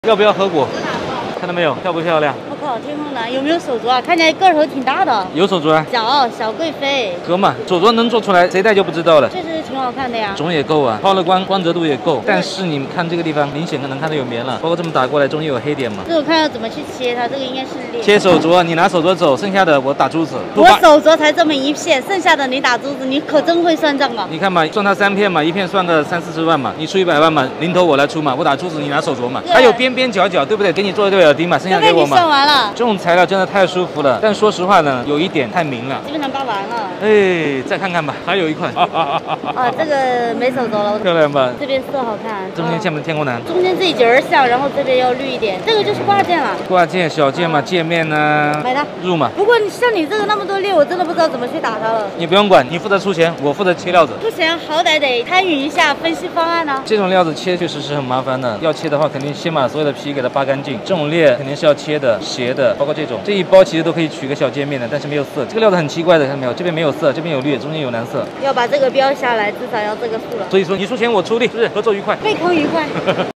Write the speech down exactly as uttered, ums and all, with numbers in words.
要不要合果？看到没有，漂不漂亮？ 我靠，天空蓝有没有手镯啊？看起来个头挺大的。 有手镯啊， 小小贵妃。 合嘛，手镯能做出来，谁戴就不知道了。 确实挺好看的呀。 种也够啊，抛了光，光泽度也够。但是你们看这个地方，明显能看到有棉了，包括这么打过来，中间有黑点嘛。 这我看要怎么去切它，这个应该是裂。 切手镯，你拿手镯走，剩下的我打珠子。 我手镯才这么一片，剩下的你打珠子，你可真会算账啊！ 你看嘛，算它三片嘛，一片算个三四十万嘛，你出一百万嘛，零头我来出嘛，我打珠子，你拿手镯嘛。还有边边角角，对不对？给你做一对耳钉嘛，剩下给我嘛。 算完了。 这种材料真的太舒服了，但说实话呢，有一点太明了。 基本上扒完了。 哎，再看看吧，还有一款。 啊，这个没手镯了。 漂亮吧？ 这边色好看。 中间像不像天空蓝？ 中间这一节儿像，然后这边要绿一点。这个就是挂件了。 挂件小件嘛，界面呢？ 买它。 入嘛。 不过像你这个那么多裂，我真的不知道怎么去打它了。 你不用管，你负责出钱，我负责切料子。 出钱好歹得参与一下分析方案呢。 这种料子切确实是很麻烦的，要切的话肯定先把所有的皮给它扒干净。这种裂肯定是要切的，斜的，包括这种，这一包其实都可以取个小界面的，但是没有色。这个料子很奇怪的，看到没有？这边没有色，这边有绿，中间有蓝色。 要把这个标下来，至少要这个数了。 所以说你出钱我出力，是不是？合作愉快， 胃口愉快。